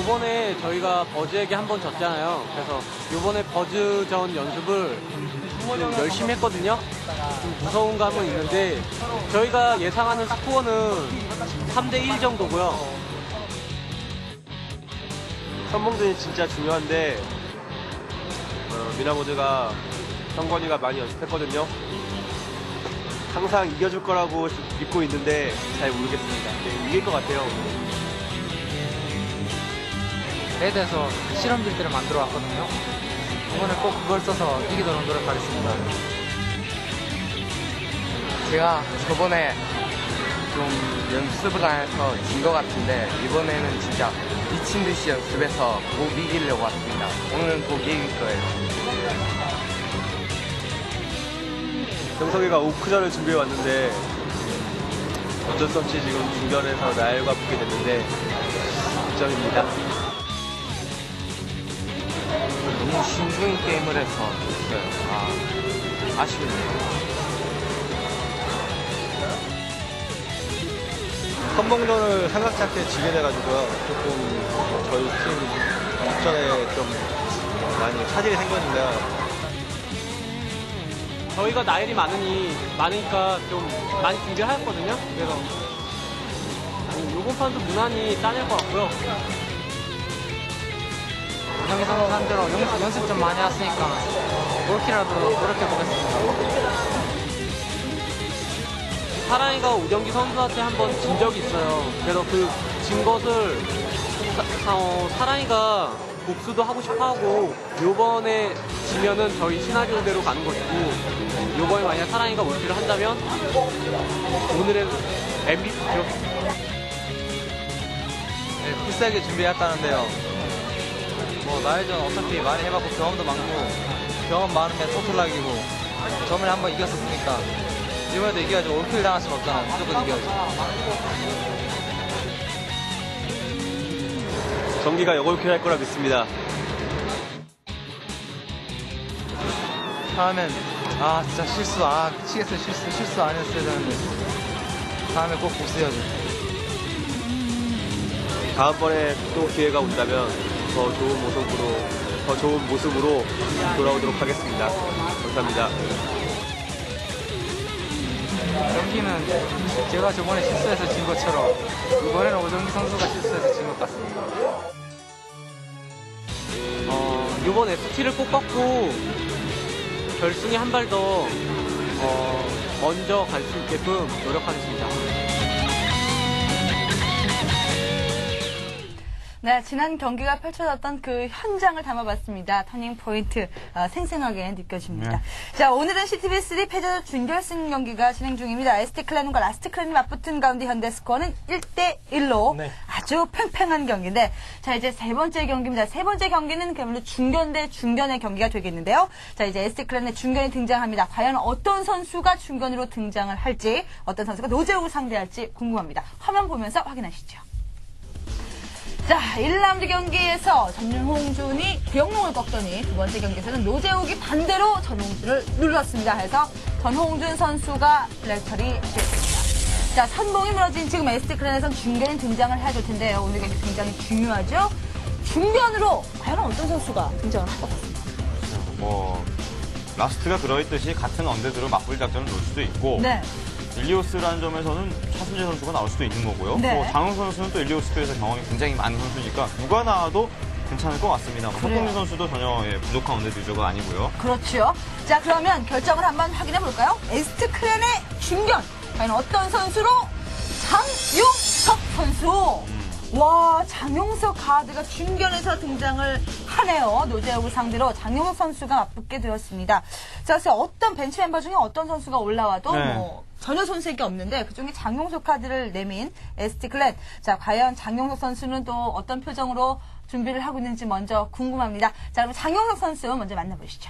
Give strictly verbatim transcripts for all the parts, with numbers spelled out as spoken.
요번에 저희가 버즈에게 한 번 졌잖아요. 그래서 요번에 버즈전 연습을 좀 열심히 했거든요. 좀 무서운 감은 있는데 저희가 예상하는 스코어는 삼 대 일 정도고요. 선봉전이 진짜 중요한데 어, 미나모드가 성건이가 많이 연습했거든요. 항상 이겨줄 거라고 믿고 있는데 잘 모르겠습니다. 네, 이길 것 같아요. 레드에서 실험 빌드를 만들어 왔거든요. 이번에 꼭 그걸 써서 이기도록 노력하겠습니다. 제가 저번에 좀 연습을 안 해서 진 것 같은데 이번에는 진짜 미친 듯이 연습해서 꼭 이기려고 왔습니다. 오늘은 꼭 이길 거예요. 정석이가 오크전을 준비해 왔는데 어쩔 수 없이 지금 중견에서 나엘과 붙게 됐는데 이 점입니다. 너무 신중히 게임을 해서 졌어요. 아, 아쉽네요. 선봉전을 생각지 않게 지게 돼가지고요. 조금 저희 팀 작전에 좀 많이 차질이 생겼는데요. 저희가 나일이 많으니, 많으니까 좀 많이 준비를 하였거든요. 그래서 요번 판도 무난히 따낼 것 같고요. 정희성 상대로 연습, 연습 좀 많이 했으니까 올키라도 노력해보겠습니다. 사랑이가 오정기 선수한테 한번 진 적이 있어요. 그래서 그 진 것을 사, 어, 사랑이가 복수도 하고 싶어 하고 요번에 지면은 저희 시나리오대로 가는 것이고 요번에 만약 사랑이가 올킬을 한다면 오늘의 엠브이피죠. 네, 비싸게 준비했다는데요. 뭐 나일전 어차피 많이 해봤고 경험도 많고 경험 많으면 토틀락이고 저번에 한번 이겼었으니까 이번에도 이겨야죠. 올킬 당할 수는 없잖아요. 무조건 이겨야죠. 정기가 역올킬 할 거라 믿습니다. 다음엔 아 진짜 실수 아 미치겠어요. 실수 실수 안 했어야 되는데 다음에 꼭 복수해야죠. 다음번에 또 기회가 온다면 더 좋은 모습으로 더 좋은 모습으로 돌아오도록 하겠습니다. 감사합니다. 경기는 제가 저번에 실수해서 진 것처럼 이번에는 오정기 선수가 실수해서 진 것 같습니다. 어, 요번 에스티를 꼭 꺾고 결승에 한 발 더 어, 먼저 갈 수 있게끔 노력하겠습니다. 네, 지난 경기가 펼쳐졌던 그 현장을 담아봤습니다. 터닝 포인트 어, 생생하게 느껴집니다. 네. 자, 오늘은 씨티비쓰리 패자조 준결승 경기가 진행 중입니다. 에스티클랜과 라스트클랜이 맞붙은 가운데 현대 스코어는 일 대 일로 네. 아주 팽팽한 경기인데, 자, 이제 세 번째 경기입니다. 세 번째 경기는 그야말로 중견 대 중견의 경기가 되겠는데요. 자, 이제 에스티클랜의 중견이 등장합니다. 과연 어떤 선수가 중견으로 등장을 할지, 어떤 선수가 노재욱을 상대할지 궁금합니다. 화면 보면서 확인하시죠. 자, 일 라운드 경기에서 전홍준이 구영롱을 꺾더니 두 번째 경기에서는 노재욱이 반대로 전홍준을 눌렀습니다. 해서 전홍준 선수가 블랙털이 됐습니다. 자, 선봉이 무너진 지금 에스티클랜에선 중견이 등장을 해야 될 텐데요. 오늘 경기 굉장히 중요하죠. 중견으로 과연 어떤 선수가 등장을 할 것 같습니다. 뭐 라스트가 그러했듯이 같은 언데드로 맞불 작전을 놓을 수도 있고 네. 일리오스라는 점에서는 차순재 선수가 나올 수도 있는 거고요. 네. 뭐 장흥 선수는 또 일리오스에서 경험이 굉장히 많은 선수니까 누가 나와도 괜찮을 것 같습니다. 뭐 석동민 선수도 전혀 예, 부족한 언데드 유저가 아니고요. 그렇죠. 자, 그러면 결정을 한번 확인해 볼까요? 에스트클랜의 중견. 과연 어떤 선수로? 장용석 선수. 음. 와, 장용석 가드가 중견에서 등장을 하네요. 노재욱을 상대로 장용석 선수가 맞붙게 되었습니다. 자, 그래서 어떤 벤치 멤버 중에 어떤 선수가 올라와도 네. 뭐 전혀 손색이 없는데 그중에 장용석 카드를 내민 에스티클랜. 자, 과연 장용석 선수는 또 어떤 표정으로 준비를 하고 있는지 먼저 궁금합니다. 자, 그럼 장용석 선수 먼저 만나보시죠.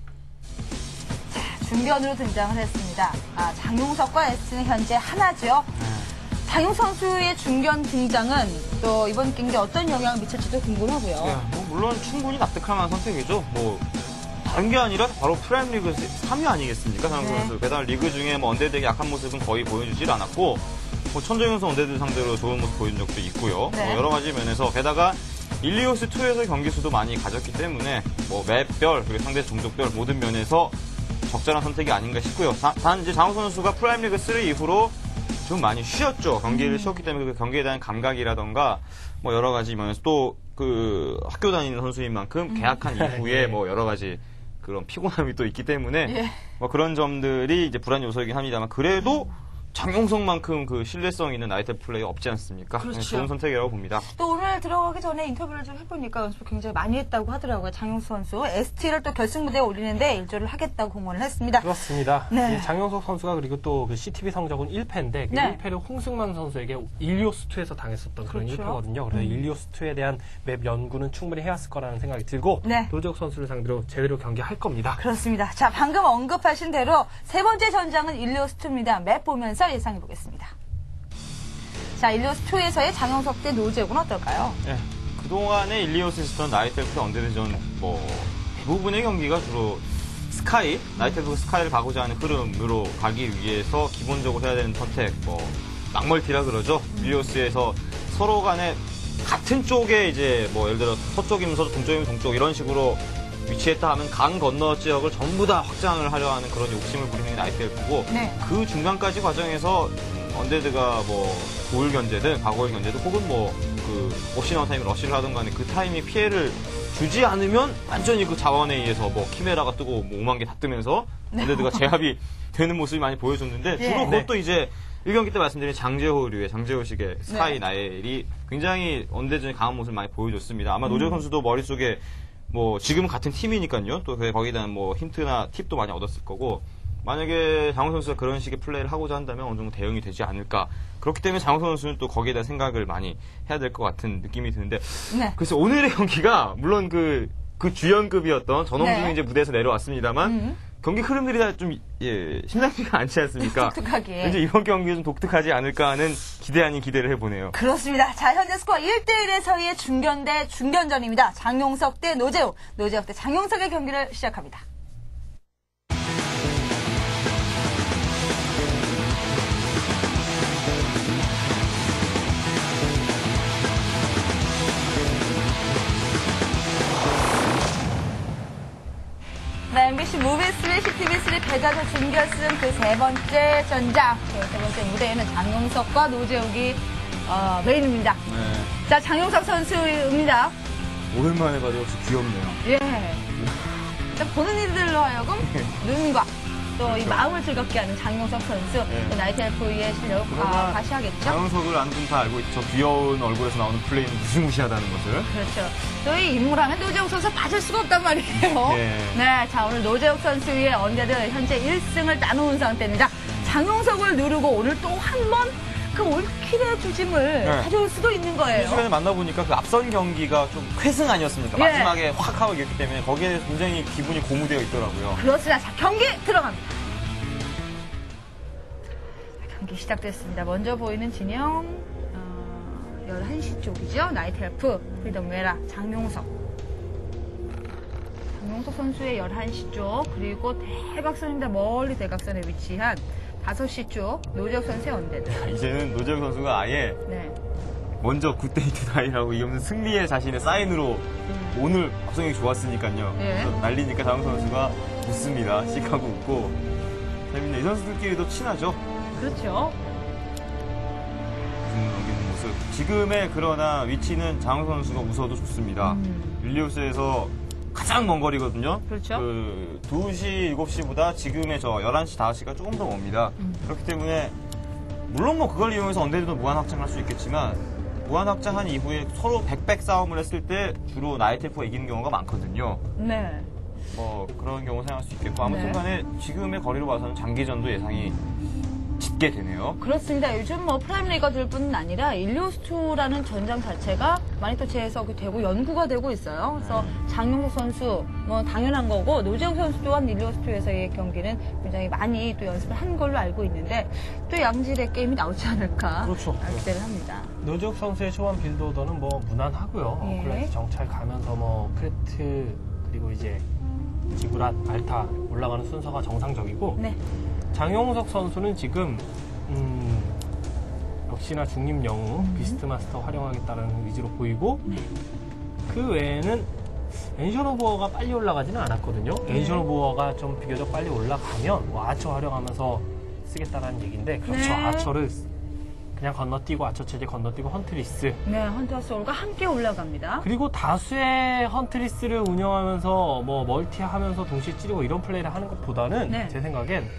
자, 중견으로 등장을 했습니다. 아, 장용석과 에스티는 현재 하나죠. 장용석 선수의 중견 등장은 또 이번 경기에 어떤 영향을 미칠지도 궁금하고요. 네, 뭐 물론 충분히 납득할 만한 선택이죠. 뭐 다른 게 아니라 바로 프라임리그 삼 위 아니겠습니까? 장용석 네. 선수. 게다가 리그 중에 뭐 언데드에게 약한 모습은 거의 보여주질 않았고 뭐 천정현 선수 언데드 상대로 좋은 모습 보여준 적도 있고요. 네. 뭐 여러 가지 면에서 게다가 일리오스이에서 경기 수도 많이 가졌기 때문에 뭐 맵별 그리고 상대 종족별 모든 면에서 적절한 선택이 아닌가 싶고요. 다, 단 이제 장호 선수가 프라임리그 삼 이후로 좀 많이 쉬었죠. 경기를 음. 쉬었기 때문에 그 경기에 대한 감각이라던가 뭐 여러 가지 면에서 또 그 학교 다니는 선수인 만큼 계약한 이후에 뭐 여러 가지 그런 피곤함이 또 있기 때문에 예. 뭐 그런 점들이 이제 불안 요소이긴 합니다만 그래도 장용석만큼 그 신뢰성 있는 나이트 플레이가 없지 않습니까? 그렇죠. 좋은 선택이라고 봅니다. 또 오늘 들어가기 전에 인터뷰를 좀 해보니까 연습을 굉장히 많이 했다고 하더라고요. 장용수 선수. 에스티를 또 결승 무대에 올리는데 일조를 하겠다고 공언을 했습니다. 그렇습니다. 네. 이 장영석 선수가 그리고 또 그 씨티비 성적은 일 패인데 그 네. 일 패를 홍승만 선수에게 일리오스이에서 당했었던 그런 그렇죠. 일 패거든요. 그래서 음. 일리오스이에 대한 맵 연구는 충분히 해왔을 거라는 생각이 들고 네. 노재욱 선수를 상대로 제대로 경기할 겁니다. 그렇습니다. 자, 방금 언급하신 대로 세 번째 전장은 일리오스이입니다. 맵 보면서 예상해 보겠습니다. 자, 일리오스이에서의 장영석 대 노재욱은 어떨까요? 네. 그동안에 일리오스에 있었던 나이트 엘프 언데드전 뭐 대부분의 경기가 주로 스카이, 나이트 엘프 스카이를 가고자 하는 흐름으로 가기 위해서 기본적으로 해야 되는 선택, 뭐 막멀티라 그러죠. 일리오스에서 서로 간에 같은 쪽에 이제 뭐 예를 들어 서쪽이면 서쪽, 동쪽이면 동쪽 이런 식으로 위치했다 하면 강 건너 지역을 전부 다 확장을 하려 하는 그런 욕심을 부리는 게 나이트 엘프고 네. 그 중간까지 과정에서 언데드가 뭐 고울 견제든 과거의 견제든 혹은 뭐 그 옵시너운 타임 러쉬를 하던 간에 그 타임에 피해를 주지 않으면 완전히 그 자원에 의해서 뭐 키메라가 뜨고 뭐 오만 개 다 뜨면서 언데드가 제압이 되는 모습이 많이 보여줬는데 주로 예. 그것도 이제 일 경기 때 말씀드린 장재호류의 장재호식의 스카이 네. 나엘이 굉장히 언데드전이 강한 모습을 많이 보여줬습니다. 아마 음. 노재욱 선수도 머릿속에 뭐 지금 같은 팀이니까요. 또 거기에 대한 뭐 힌트나 팁도 많이 얻었을 거고 만약에 장호 선수가 그런 식의 플레이를 하고자 한다면 어느 정도 대응이 되지 않을까. 그렇기 때문에 장호 선수는 또 거기에 대한 생각을 많이 해야 될 것 같은 느낌이 드는데 네. 그래서 오늘의 경기가 물론 그, 그 주연급이었던 전홍준이 네. 이제 무대에서 내려왔습니다만 음. 경기 흐름들이 다 좀 예, 심상치가 않지 않습니까? 독특하게. 왠지 이번 경기가 좀 독특하지 않을까 하는 기대 아닌 기대를 해보네요. 그렇습니다. 자, 현재 스코어 일 대 일에서의 중견 대 중견전입니다. 장용석 대 노재욱, 노재욱 대 장용석의 경기를 시작합니다. 네, 엠비씨 무비쓰리 씨티비 쓰리 대자조 준결승 그 세 번째 전장, 그 세 번째 무대에는 장용석과 노재욱이 어, 메인입니다. 네. 자, 장용석 선수입니다. 오랜만에 봐도 역시 귀엽네요. 예. 일단 보는 이들로 하여금 눈과 또 이 마음을 즐겁게 하는 장용석 선수, 네. 또 나이트 엘프의 실력 아, 과시하겠죠. 장은석을 아는 분 다 알고 있죠. 귀여운 얼굴에서 나오는 플레이는 무시무시하다는 것을. 그렇죠. 또 이 인물하면 노재욱 선수 빠질 수가 없단 말이에요. 예. 네, 자 오늘 노재욱 선수의 언데드 현재 일 승을 따놓은 상태입니다. 장용석을 누르고 오늘 또 한 번 그 올킬의 주심을 가져올 수도 있는 이 거예요. 시간에 만나보니까 그 앞선 경기가 좀 회승 아니었습니까? 예. 마지막에 확 하고 이겼기 때문에 거기에 대해서 굉장히 기분이 고무되어 있더라고요. 그렇습니다. 자, 경기 들어갑니다. 경기 시작됐습니다. 먼저 보이는 진영 어, 열한 시 쪽이죠. 나이트 엘프, 프리덤 웨라, 장용석. 장용석 선수의 열한 시 쪽, 그리고 대각선입니다. 멀리 대각선에 위치한 다섯 시 쪽, 노재욱 선수의 언데드. 이제는 노재욱 선수가 아예 네. 먼저 굿데이 투다이라고 이 없는 승리의 자신의 사인으로 음. 오늘 박성이 좋았으니까요. 예. 그래서 날리니까 장훈 선수가 웃습니다. 씩하고 웃고. 재밌네. 이 선수들끼리도 친하죠. 그렇죠. 웃음 넘기는 모습. 지금의 그러나 위치는 장훈 선수가 웃어도 좋습니다. 음. 윌리우스에서 가장 먼 거리거든요. 그렇죠. 그 두 시, 일곱 시보다 지금의 저 열한 시, 다섯 시가 조금 더 멉니다. 음. 그렇기 때문에 물론 뭐 그걸 이용해서 언데드도 무한 확장을 할 수 있겠지만 무한 확장한 이후에 서로 백백 싸움을 했을 때 주로 나이트 엘프가 이기는 경우가 많거든요. 네. 뭐 그런 경우 생각할 수 있겠고 아무튼 네. 간에 지금의 거리로 봐서는 장기전도 예상이 짙게 되네요. 그렇습니다. 요즘 뭐 프라임리거들 뿐 아니라 일리오스이라는 전장 자체가 많이 또 재해석이 되고 연구가 되고 있어요. 그래서 장용석 선수 뭐 당연한 거고 노재욱 선수 또한 일리오스이에서의 경기는 굉장히 많이 또 연습을 한 걸로 알고 있는데 또 양질의 게임이 나오지 않을까 그렇죠. 기대를 합니다. 노재욱 선수의 초반 빌드 오더는 뭐 무난하고요. 예. 클래스 정찰 가면서 뭐 크레트 그리고 이제 지구랏, 알타 올라가는 순서가 정상적이고 네. 장용석 선수는 지금 음, 역시나 중립 영웅 음. 비스트 마스터 활용하겠다는 의지로 보이고 그 외에는 엔션 오브 워가 빨리 올라가지는 않았거든요. 엔션 오브 워가 좀 비교적 빨리 올라가면 뭐 아처 활용하면서 쓰겠다라는 얘기인데 그렇죠. 네. 아처를 그냥 건너뛰고 아처 체제 건너뛰고 헌트리스 네, 헌터 소울과 함께 올라갑니다. 그리고 다수의 헌트리스를 운영하면서 뭐 멀티하면서 동시에 찌르고 이런 플레이를 하는 것보다는 네. 제 생각엔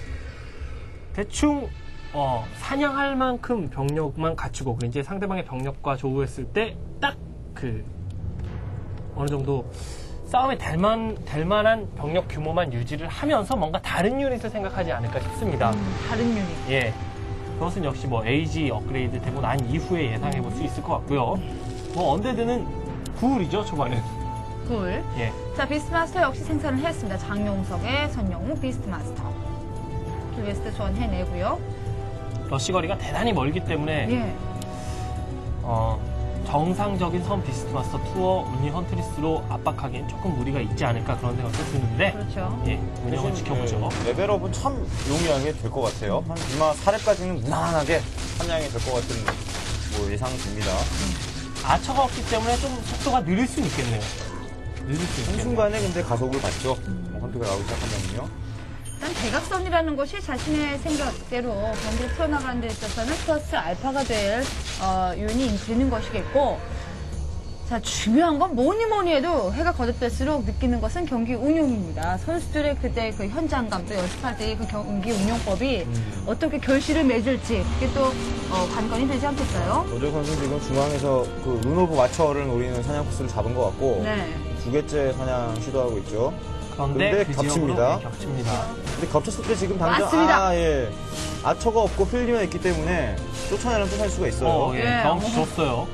대충 어, 사냥할 만큼 병력만 갖추고 그리고 이제 상대방의 병력과 조우했을 때 딱 그 어느 정도 싸움에 될, 만, 될 만한 병력 규모만 유지를 하면서 뭔가 다른 유닛을 생각하지 않을까 싶습니다. 음, 다른 유닛. 예. 그것은 역시 뭐 에이지 업그레이드 되고 난 이후에 예상해 볼 수 있을 것 같고요. 뭐 언데드는 구울이죠, 초반은. 굴. 예. 자, 비스트마스터 역시 생산을 했습니다. 장용석의 선영웅 비스트마스터. 킬베스트 소환해내고요. 러시 거리가 대단히 멀기 때문에 예. 어, 정상적인 선 비스트마스터 투어 운이 헌트리스로 압박하기엔 조금 무리가 있지 않을까 그런 생각도 드는데 그렇죠. 예, 운영을 지켜보죠. 네, 레벨업은 참 용이하게 될 것 같아요. 한 이마 사 렙까지는 무난하게 사냥이 될 것 같은 뭐 예상됩니다. 아처가 없기 때문에 좀 속도가 느릴 수는 있겠네요. 느릴 수 있겠네요. 한순간에 근데 가속을 받죠. 뭐 헌트가 나오기 시작하면요. 일단 대각선이라는 것이 자신의 생각대로 경기를 풀어나가는 데 있어서는 플러스 알파가 될 어, 요인이 되는 것이겠고, 자, 중요한 건 뭐니 뭐니 해도 해가 거듭될수록 느끼는 것은 경기 운용입니다. 선수들의 그때 그 현장감, 또 연습할 때의 그 경기 운용법이 음. 어떻게 결실을 맺을지, 그게 또 어, 관건이 되지 않겠어요? 노조 선수 지금 중앙에서 그 루노브 와처를 노리는 사냥 코스를 잡은 것 같고 네. 두 개째 사냥 시도하고 있죠. 그런데 근데 그 겹칩니다. 지역으로 겹칩니다. 근데 겹쳤을 때 지금 당장 맞습니다. 아, 예. 아처가 없고 흘리면 있기 때문에 쫓아내는 또 살 수가 있어요. 어, 예, 예. 경험치 줬어요.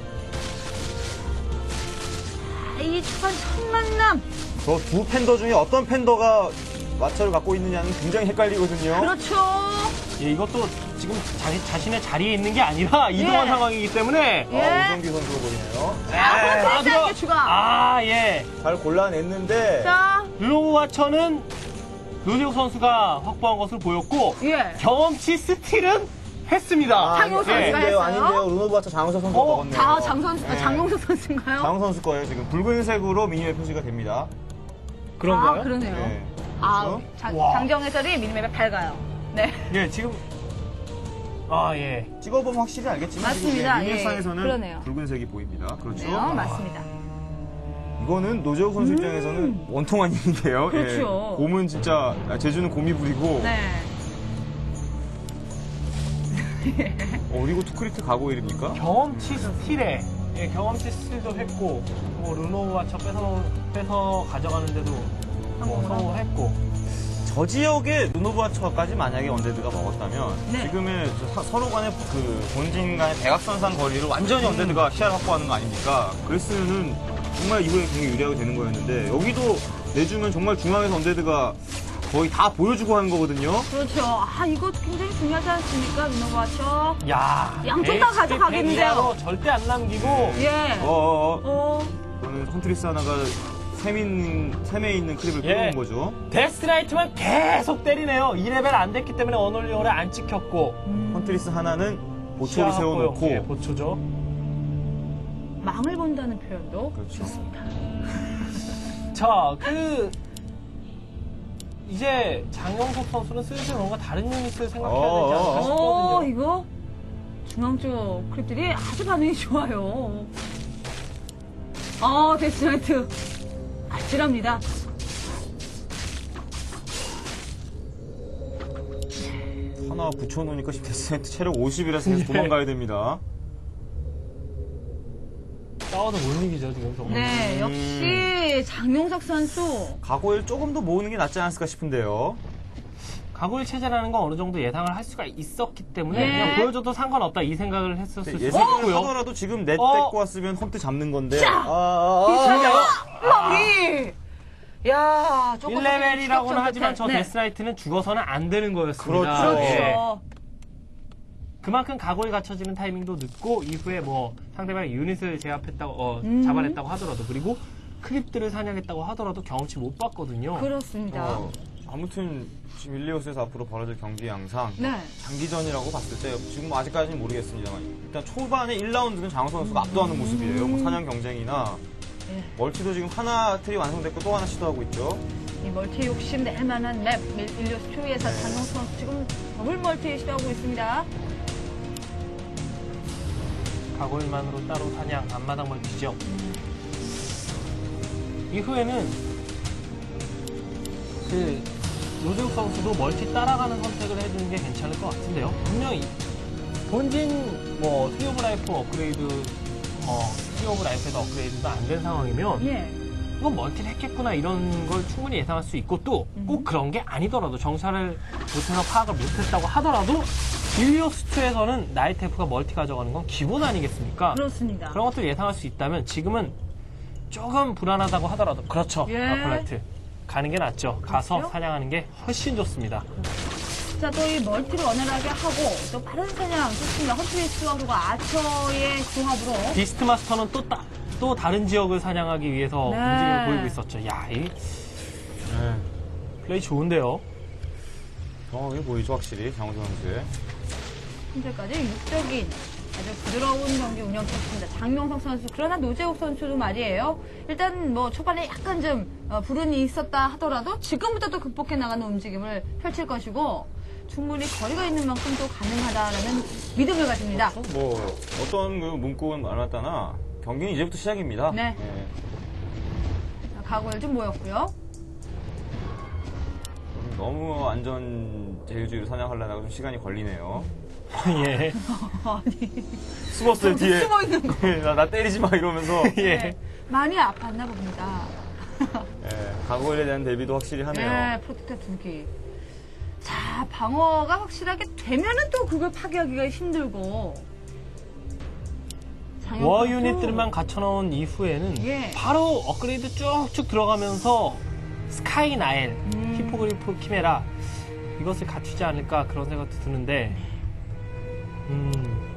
아, 이 초반 첫 만남. 저 두 팬더 중에 어떤 팬더가 와처를 갖고 있느냐는 굉장히 헷갈리거든요. 그렇죠. 예, 이것도 지금 자기, 자신의 자리에 있는 게 아니라 이동한 예. 상황이기 때문에 예. 아, 오성기 선수가 보이네요. 아, 들어- 그렇게 추가. 아, 예. 잘 골라냈는데 자, 르노브 와처는 노재욱 선수가 확보한 것을 보였고 예. 경험치 스틸은 했습니다. 아, 장용 아니, 선수가 아닌데요, 했어요? 아닌데요. 루노브 와처 장우석 선수가 어, 먹었네요. 자, 장선, 네. 장용석 선수인가요? 장우 선수 거예요. 지금 붉은색으로 미니맵 표시가 됩니다. 그런가요? 아, 그러네요. 네. 아, 그렇죠? 자, 와. 장정 해설이 미니맵에 밝아요. 네. 예, 지금 아, 예. 찍어보면 확실히 알겠지만 맞습니다. 지금 예, 미니맵상에서는 그러네요. 붉은색이 보입니다. 그렇죠? 네, 맞습니다. 이거는 노재욱 선수 입장에서는 원통한 일인데요. 음. 그렇죠. 예. 곰은 진짜 아, 제주는 곰이 부리고 네. 어, 그리고 투크리트 가고일입니까? 경험치 스틸에 예, 경험치 스틸도 했고 뭐 르노브 와처 뺏어 뺏어 가져가는데도 뭐 성공을 성공을 했고 저 지역에 루노브 와처까지 만약에 언데드가 먹었다면 네. 지금의 저 사- 서로 간의 그 본진 간의 대각선상 거리를 완전히 언데드가 시야를 확보하는 거 아닙니까? 그랬으면은 정말 이후에 굉장히 유리하게 되는 거였는데 여기도 내주면 정말 중앙에서 언데드가 거의 다 보여주고 하는 거거든요. 그렇죠. 아, 이거 굉장히 중요하지 않습니까? 루노바처. 야 양쪽 다 에이치피 가져가겠는데요. 백 이하로 절대 안 남기고 예. 어어어. 어. 저는 헌트리스 하나가 샘에 있는, 샘에 있는 크립을 예. 끌어온 거죠. 데스라이트만 계속 때리네요. 이 레벨 안 됐기 때문에 언올리오를 안 찍혔고 헌트리스 하나는 보초를 시야 세워놓고 확보용, 예, 보초죠. 망을 본다는 표현도 그렇죠. 좋습니다. 자, 그 이제 장영석 선수는 슬슬 뭔가 다른 유닛을 생각해야 되지 않을까 오, 싶거든요. 이거 중앙 쪽 크립들이 아주 반응이 좋아요. 어, 데스나이트. 아찔합니다. 하나 붙여놓으니까 지금 데스센트 체력 오십이라서 계속 예. 도망가야 됩니다. 싸워도 못 이기죠 지금 저거. 네, 역시 장용석 선수. 가고일 조금 더 모으는 게 낫지 않았을까 싶은데요. 가골 체제라는 건 어느 정도 예상을 할 수가 있었기 때문에 네. 그냥 보여줘도 상관없다 이 생각을 했었을 수도 예상을 있고요. 하더라도 지금 넷 어? 데리고 왔으면 헌트 잡는 건데. 아, 아, 아, 멍이! 야, 조금 일 레벨이라고는 하지만 저 네. 데스라이트는 죽어서는 안 되는 거였습니다. 그렇죠. 예. 그렇죠. 그만큼 각오에 갖춰지는 타이밍도 늦고 이후에 뭐 상대방의 유닛을 제압했다고 어, 음. 잡아냈다고 하더라도 그리고 크립들을 사냥했다고 하더라도 경험치 못 봤거든요. 그렇습니다. 어, 아무튼 지금 일리오스에서 앞으로 벌어질 경기 양상 네. 장기전이라고 봤을 때 지금 아직까지는 모르겠습니다만 일단 초반에 일 라운드는 장호선 선수가 압도하는 모습이에요. 뭐 사냥 경쟁이나 예. 멀티도 지금 하나 틀이 완성됐고 또 하나 시도하고 있죠. 이 멀티 욕심 낼 만한 맵 일리오스 이에서 장용 선수 지금 더블 멀티 시도하고 있습니다. 가골만으로 따로 사냥, 앞마당 멀티죠. 이후에는 그 노재욱 선수도 멀티 따라가는 선택을 해주는 게 괜찮을 것 같은데요. 분명히 본진 뭐 트리 오브 라이프 업그레이드, 어 트리 오브 라이프에서 업그레이드가 안 된 상황이면 예. 이건 멀티를 했겠구나 이런 걸 충분히 예상할 수 있고 또 꼭 그런 게 아니더라도 정찰을 못해서 파악을 못했다고 하더라도 일리오스투에서는 나이테프가 멀티 가져가는 건 기본 아니겠습니까? 그렇습니다. 그런 것들을 예상할 수 있다면 지금은 조금 불안하다고 하더라도 그렇죠. 예. 아플라이트 가는 게 낫죠. 가서 그렇죠? 사냥하는 게 훨씬 좋습니다. 자, 또 이 멀티를 원활하게 하고 또 빠른 사냥 좋습니다. 헌트리스와 그리고 아처의 조합으로 비스트 마스터는 또, 따, 또 다른 지역을 사냥하기 위해서 네. 움직임을 보이고 있었죠. 야, 이 네. 플레이 좋은데요. 어, 이게 보이죠, 확실히 장호선 선수의. 현재까지 육적인 아주 부드러운 경기 운영했습니다. 장명석 선수. 그러나 노재욱 선수도 말이에요. 일단 뭐 초반에 약간 좀 어, 불운이 있었다 하더라도 지금부터 또 극복해 나가는 움직임을 펼칠 것이고 충분히 거리가 있는 만큼 또 가능하다라는 믿음을 가집니다. 뭐 어떤 그 문구는 말았다나 경기는 이제부터 시작입니다. 네. 자, 각오를 좀 모였고요. 너무 안전 제일주의로 사냥하려다가 좀 시간이 걸리네요. 예. 아니 숨었어요 뒤에. 숨어 있는 거. 나, 나 때리지 마 이러면서. 예. 네, 많이 아팠나 봅니다. 예, 각오에 대한 대비도 확실히 하네요. 네, 프로텍터 두 개. 자, 방어가 확실하게 되면은 또 그걸 파괴하기가 힘들고. 장혁 워 선수. 유닛들만 갖춰놓은 이후에는 예. 바로 업그레이드 쭉쭉 들어가면서 스카이 나엘, 음. 히포그리프 키메라 이것을 갖추지 않을까 그런 생각도 드는데 음,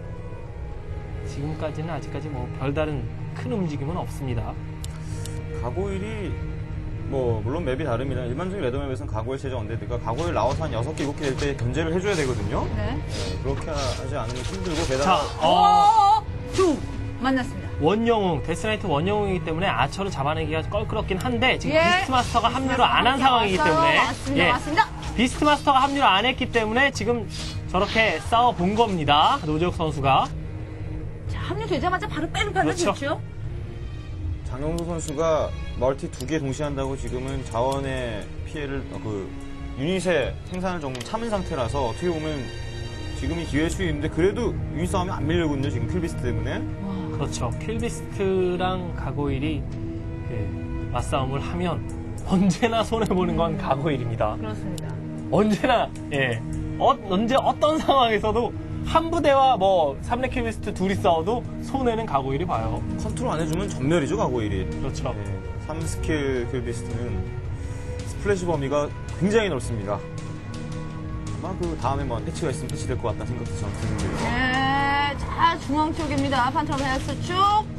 지금까지는 아직까지 뭐 별다른 큰 움직임은 없습니다. 가고일이 뭐 물론 맵이 다릅니다. 일반적인 레더맵에서는 가고일 체제 언데드가 가고일 나와서 한 여섯 개, 일곱 개 될 때 견제를 해줘야 되거든요. 네. 네, 그렇게 하지 않으면 힘들고 자, 게다가 어, 오! 두! 만났습니다. 원영웅, 데스나이트 원영웅이기 때문에 아처를 잡아내기가 껄끄럽긴 한데 지금 예. 비스트 마스터가 합류를 안 한 상황이기 왔어요. 때문에 맞습니다. 예. 맞습니다. 비스트 마스터가 합류를 안 했기 때문에 지금 저렇게 싸워본 겁니다. 노재욱 선수가. 자, 합류되자마자 바로 빼는 판을 그렇죠. 줬죠. 장영수 선수가 멀티 두 개 동시에 한다고 지금은 자원의 피해를 어, 그 유닛의 생산을 조금 참은 상태라서 어떻게 보면 지금이 기회일 수 있는데 그래도 유닛 싸움이 안 밀리거든요. 지금 킬비스트 때문에. 그렇죠. 킬비스트랑 가고일이 그 맞싸움을 하면 언제나 손해보는 건 가고일입니다. 그렇습니다. 언제나, 예. 어, 언제 어떤 상황에서도 한 부대와 뭐 삼 렙 킬비스트 둘이 싸워도 손해는 가고일이 봐요. 컨트롤 안 해주면 전멸이죠, 가고일이. 그렇죠. 네, 삼 스킬 킬비스트는 스플래시 범위가 굉장히 넓습니다. 아마 그 다음에 뭐 패치가 있으면 패치될 것 같다는 생각도 저는 드는데요. 네, 자, 중앙 쪽입니다. 판처럼 헤어스 쭉.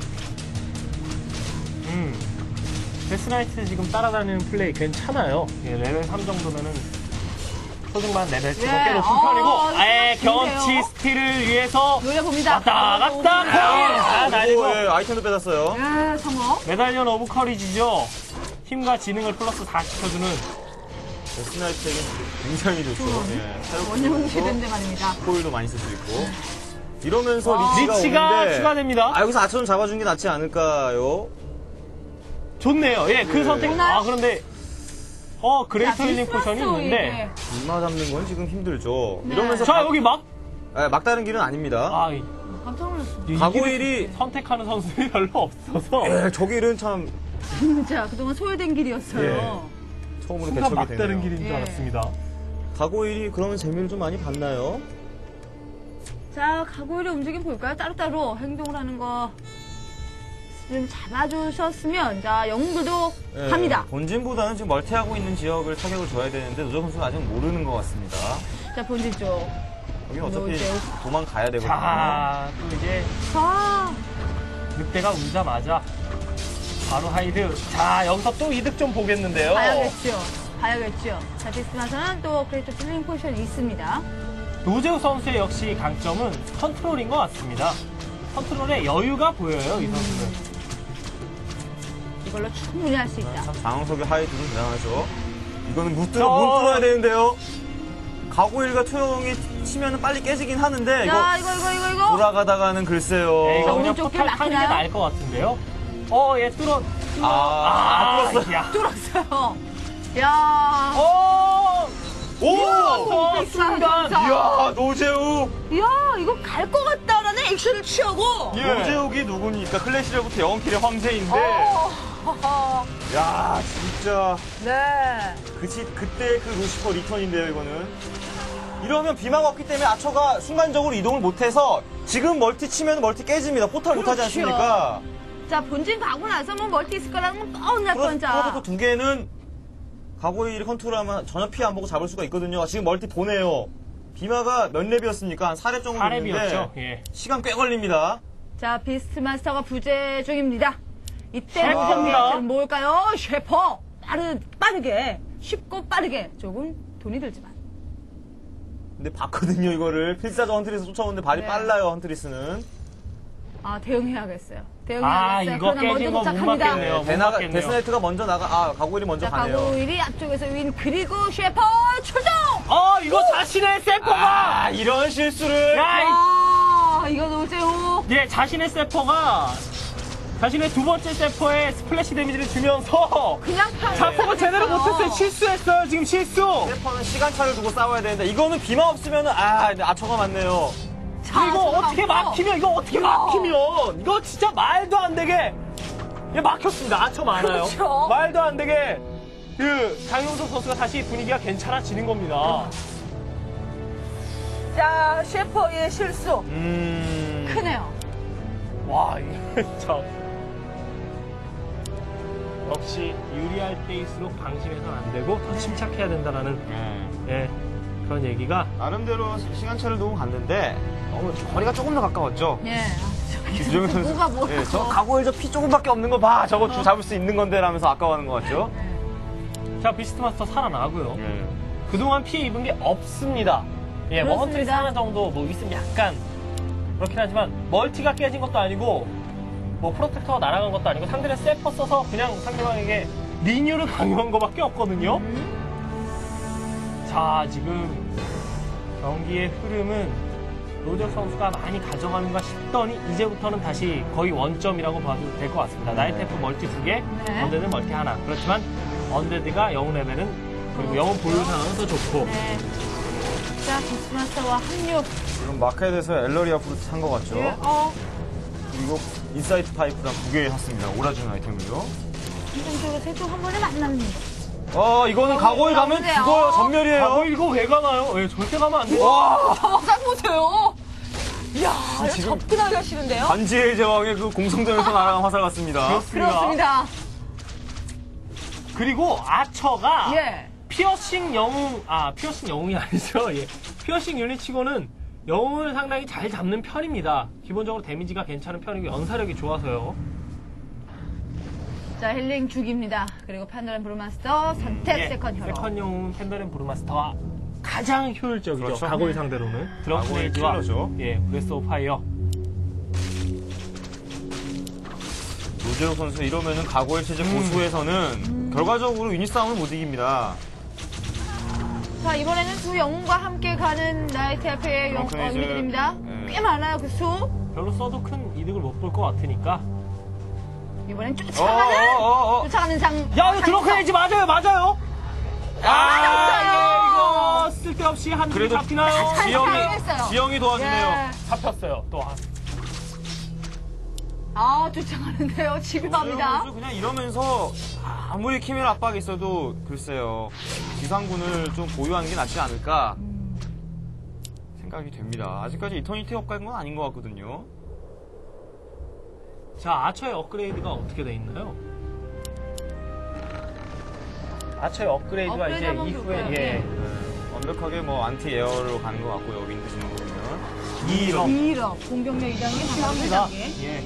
음. 데스나이트 지금 따라다니는 플레이 괜찮아요. 예, 레벨 삼 정도면은 소중한 레벨 치고 예. 꽤 높은 어, 편이고 아예 좋은데요? 경험치 스틸을 위해서 노려봅니다. 왔다 갔다 오, 코인 다 날리고 오, 예, 아이템도 뺏었어요. 예, 성공. 메달리언 오브 커리지죠. 힘과 지능을 플러스 다 시켜주는 데스나이트에게 굉장히 좋죠. 예, 원형이 사육도 되는데 말입니다. 코일도 많이 쓸 수 있고. 이러면서 아. 리치가, 리치가 오는데 추가됩니다. 아, 여기서 아처럼 잡아준 게 낫지 않을까요? 좋네요. 예, 그 예. 선택. 아, 그런데 어 그레이터 자, 힐링 포션이 비스마스 있는데 이마 잡는 건 지금 힘들죠. 네. 이러면서 자 가- 여기 막 아, 막다른 길은 아닙니다. 아, 이- 이게 깜짝 놀랐어. 이- 가고일이- 이게 선택하는 선수들이 별로 없어서 예, 저 길은 참 진짜 그동안 소외된 길이었어요. 처음으로 순간 개척이 막다른 되네요. 길인 줄 예. 알았습니다. 가고일이 그러면 재미를 좀 많이 봤나요? 자, 가고일의 움직임 볼까요? 따로따로 행동을 하는 거 좀 잡아주셨으면 자, 영웅들도 예, 갑니다. 본진보다는 지금 멀티하고 있는 지역을 타격을 줘야 되는데 노조 선수가 아직 모르는 것 같습니다. 자, 본진 쪽. 여기 어차피 노조. 도망가야 되거든요. 자, 또 이제 자, 늑대가 울자마자 바로 하이드. 자, 여기서 또 이득 좀 보겠는데요. 봐야겠죠. 봐야겠죠. 자, 비스마서는 또 업그레이드 힐링 포션이 있습니다. 노재욱 선수의 역시 강점은 컨트롤인 것 같습니다. 컨트롤에 여유가 보여요, 이 선수는. 이걸로 충분히 할 수 있다. 장흥석의 하이드는 대단하죠. 이거는 못 저- 뚫어, 못 뚫어야 되는데요. 가고일과 투영이 치면 빨리 깨지긴 하는데, 이거 자, 이거, 이거, 이거, 이거. 돌아가다가는 글쎄요. 네, 이거 자, 그냥 오른쪽 길 포탈 타는 게 막히나요? 나을 것 같은데요. 어, 얘 뚫어. 뚫어. 아, 뚫었어. 야. 뚫었어요. 야. 어! 오! 뚫었어, 빅사, 순간. 빅사. 이야, 노재욱. 이야, 이거 갈 것 같다라는 액션을 취하고. 예. 노재욱이 누구니까 클래시절부터 영킬의 황제인데, 어, 허허. 야, 진짜. 네. 그치, 그때 그 루시퍼 리턴인데요, 이거는. 이러면 비마가 없기 때문에 아처가 순간적으로 이동을 못해서 지금 멀티 치면 멀티 깨집니다. 포탈 못하지 그렇죠. 않습니까? 자, 본진 가고 나서 뭐 멀티 있을 거라는 건 뻔한 그러- 뻔자. 그러고 또 두 개는 가고일이 컨트롤하면 전혀 피해 안 보고 잡을 수가 있거든요. 지금 멀티 보내요. 비마가 몇 랩이었습니까? 한 사 랩 정도 사 됐는데 랩이었죠. 예. 시간 꽤 걸립니다. 자, 비스트마스터가 부재 중입니다. 이때 셰퍼입니다. 무슨 뭘까요? 셰퍼. 빠르, 빠르게. 쉽고 빠르게. 조금 돈이 들지만. 근데 봤거든요, 이거를. 필사적 헌트리스 쫓아오는데 발이 네. 빨라요, 헌트리스는. 아, 대응해야겠어요. 아, 대응해야겠어요. 이거 그러나 먼저 깨진 건 못 도착합니다. 맞겠네요. 못 데나가, 맞겠네요. 데스나이트가 먼저 나가, 아, 가고일이 먼저 자, 가네요. 가고일이 앞쪽에서 윈, 그리고 셰퍼 출동! 어, 이거 자신의 세퍼가! 아, 이런 실수를. 야, 이- 아, 이거 노재호. 예, 자신의 세퍼가 자신의 두 번째 세퍼에 스플래시 데미지를 주면서 그냥 타. 자폭을 제대로 못했어요. 실수했어요. 지금 실수. 세퍼는 시간차를 두고 싸워야 되는데, 이거는 비마 없으면은, 아, 근데 아처가 맞네요. 자, 이거 어떻게 막고. 막히면 이거 어떻게 막히면 이거 진짜 말도 안 되게 예, 막혔습니다. 아처 많아요. 그렇죠. 말도 안 되게 그 장용석 선수가 다시 분위기가 괜찮아지는 겁니다. 자, 셰퍼의 실수. 음. 크네요. 와, 이게 참. 역시 유리할 때일수록 방심해서는 안 되고 더 침착해야 된다라는 예, 그런 얘기가 나름대로 시간차를 두고 갔는데 너무 거리가 조금 더 가까웠죠. 예. 유정현 선수. 뭐가 뭐가. 예, 저 가고일 저 피 조금밖에 없는 거 봐. 저거 주 잡을 수 있는 건데 라면서 아까워하는 것 같죠. 자 비스트마스터 살아나고요. 예. 그동안 피해 입은 게 없습니다. 예, 뭐 헌트리스 그렇습니다. 하나 정도 뭐 있으면 약간 그렇긴 하지만 멀티가 깨진 것도 아니고 뭐 프로텍터가 날아간 것도 아니고 상대는 세퍼 써서 그냥 상대방에게 리뉴를 강요한 것밖에 없거든요. 자 지금 경기의 흐름은 노재욱 선수가 많이 가져가는가 싶더니 이제부터는 다시 거의 원점이라고 봐도 될 것 같습니다. 나이테프 멀티 두 개, 네. 언데드는 멀티 하나. 그렇지만 언데드가 영웅 레벨은 그리고 영웅 보유 상황은 더 좋고 네. 자, 비스마스터와 합류. 지금 마켓에서 엘러리아 프루트 산 것 같죠. 예, 어, 그리고 인사이트 파이프랑 두 개 샀습니다. 오라준 아이템을요. 이정도로 세도 한 번에 만납니다. 어, 이거는 가고일 가면 가보세요. 죽어요. 전멸이에요. 아, 이거 왜 가나요? 예, 절대 가면 안 돼요. 와, 화상 보세요. 이야, 이거 지금- 접근하기가 싫은데요? 반지의 제왕의 그 공성전에서 날아간 화살 같습니다. 그렇습니다. 그리고 아처가 예. 피어싱 영웅, 아, 피어싱 영웅이 아니죠. 예. 피어싱 유닛 치고는 영웅을 상당히 잘 잡는 편입니다. 기본적으로 데미지가 괜찮은 편이고 연사력이 좋아서요. 자, 힐링 죽입니다. 그리고 판도란 브루마스터 선택 예, 세컨 혀로. 세컨 영웅 펜더렌 브루마스터가 가장 효율적이죠. 그렇죠. 가고일 상대로는. 드럼 가고일 스네이지와 킬러죠. 예, 브레스 오브 파이어. 노재욱 선수 이러면은 가고일 체제 음. 고수에서는 결과적으로 유닛 싸움을 못 이깁니다. 자, 이번에는 두 영웅과 함께 가는 나이트 앞의 영, 그만큼 어, 이제- 유닛들입니다. 예. 꽤 많아요, 그 수. 별로 써도 큰 이득을 못 볼 것 같으니까. 이번엔 어, 쫓아가는, 어, 어, 어. 쫓아가는 장. 야, 이거 드렁크레이지 맞아요, 맞아요. 아, 맞았어요. 예, 이거 쓸데없이 한 줄이 그래도 잡히나요? 잘 지영이, 사용했어요. 지영이 도와주네요. 예. 잡혔어요, 또 한. 아, 쫓아가는데요. 지금 노재욱 합니다. 선수 그냥 이러면서 아무리 키밀 압박이 있어도 글쎄요. 지상군을 좀 보유하는 게 낫지 않을까 생각이 됩니다. 아직까지 이터니티 효과인 건 아닌 것 같거든요. 자, 아처의 업그레이드가 어떻게 돼 있나요? 아처의 업그레이드가 업그레이드 이제 한번 이후에 볼까요? 예. 네. 완벽하게 뭐 안티 에어로 가는 것 같고요. 여기 드시는 거 보면. 이런 이럽 공격력 이장이 합니다. 강합니다. 예.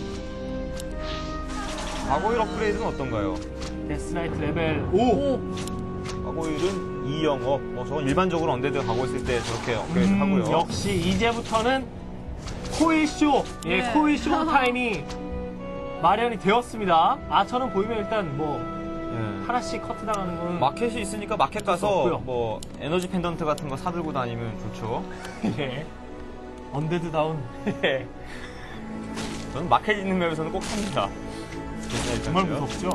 가고일 업그레이드는 어떤가요? 데스나이트 레벨 오. 오. 가고일 가고일은 이 영업. 뭐 저건 일반적으로 언데드가 가고 있을 때 저렇게 업그레이드 음, 하고요. 역시 이제부터는 코일쇼, 예, 네. 코일쇼 타임이 마련이 되었습니다. 아처는 보이면 일단 뭐 예. 하나씩 커트 당하는 건 마켓이 있으니까 마켓 가서 없고요. 뭐 에너지 펜던트 같은 거 사들고 다니면 좋죠. 예. 언데드다운. 예. 저는 마켓 있는 맵에서는 꼭 삽니다. 정말 무섭죠.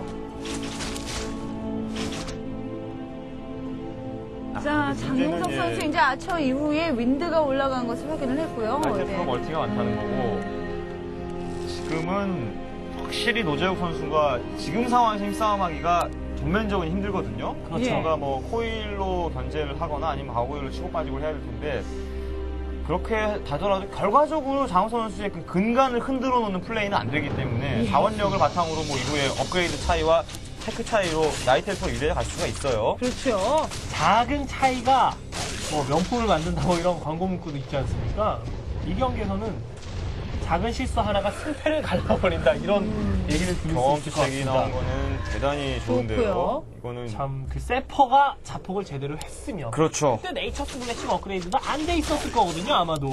자, 장용석 문제는, 선수 예. 이제 아처 이후에 윈드가 올라간 것을 확인을 했고요. 나이트 네. 프로 멀티가 많다는 거고 지금은 확실히 노재욱 선수가 지금 상황에서 힘싸움하기가 전면적으로 힘들거든요. 그렇죠. 뭔가 뭐 코일로 견제를 하거나 아니면 가고일로 치고 빠지고 해야 될 텐데 그렇게 다더라도 결과적으로 장우선 선수의 그 근간을 흔들어 놓는 플레이는 안 되기 때문에 자원력을 바탕으로 뭐 이후에 업그레이드 차이와 테크 차이로 나이텔프로 유리해 갈 수가 있어요. 그렇죠. 작은 차이가 뭐 명품을 만든다 뭐 이런 광고 문구도 있지 않습니까? 이 경기에서는 작은 실수 하나가 승패를 갈라버린다 이런 얘기를 들을 수 경험치 있을 것 책이 같습니다. 나온 거는 대단히 좋은데요. 좋고요. 이거는 참 그 세퍼가 자폭을 제대로 했으면 그렇죠. 그때 네이처스 블래싱 업그레이드가 안 돼 있었을 거거든요 아마도.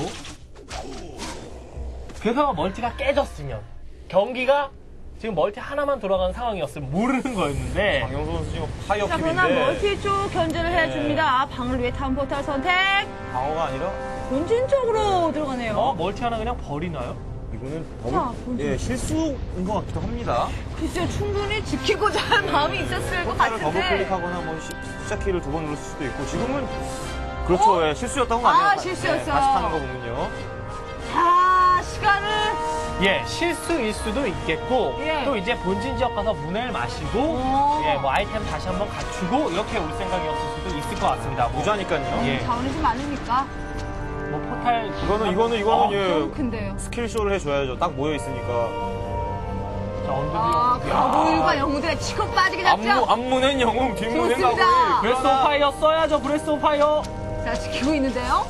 그래서 멀티가 깨졌으면 경기가 지금 멀티 하나만 돌아가는 상황이었으면 모르는 거였는데 강영수 선수 지금 파이어 자, 그러나 킵인데 멀티 쪽 견제를 해줍니다. 방을 위해 타운 포탈 선택. 방어가 아니라 본진 쪽으로 들어가네요. 어? 멀티 하나 그냥 버리나요? 이거는 자, 너무 본진. 예, 실수인 것 같기도 합니다. 글쎄요, 충분히 지키고자 하는 마음이 있었을 것 포탈을 더블 같은데. 클릭하거나 뭐 시- 숫자 키를 두 번 눌렀을 수도 있고 지금은 그렇죠. 예, 실수였다고 하네요. 아, 다- 실수였어요. 예, 다시 타는 거 보면요. 자, 시간을. 예, 실수일 수도 있겠고 예. 또 이제 본진 지역 가서 문을 마시고 오. 예, 뭐 아이템 다시 한번 갖추고 이렇게 올 생각이었을 수도 있을 것 같습니다. 뭐, 부자니까요. 예, 자원이 좀 많으니까. 뭐 포탈 이거는 이거는 이거는 어, 예, 너무 큰데요. 스킬쇼를 해줘야죠. 딱 모여 있으니까. 자, 언더비 아, 가보일과 영웅들의 치고 빠지게 잡죠. 앞무 앞무는 영웅, 뒷무는 좋습니다. 가고일. 브레스 오브 파이어 써야죠. 브레스 오브 파이어. 자, 지키고 있는데요.